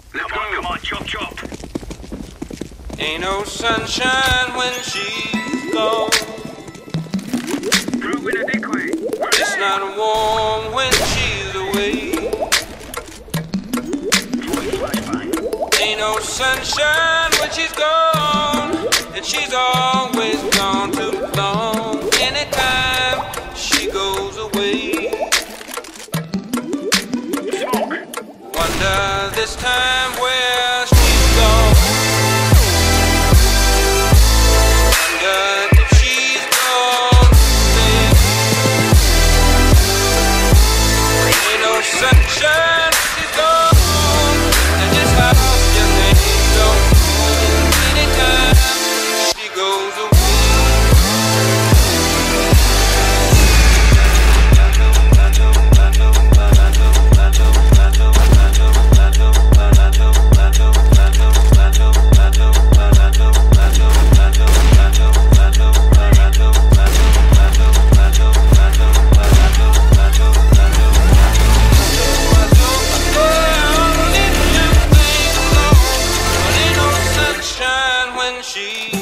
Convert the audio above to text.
Let's go. Come on, chop chop. Ain't no sunshine when she's gone. Throw in a decoy. It's not warm when she's away. Ain't no sunshine when she's gone, and she's always gone too long. Anytime she goes away, wonder this time where she's gone. Wonder if she's gone today. Ain't no sunshine when she's gone, and this house just ain't no home. Anytime she goes away. She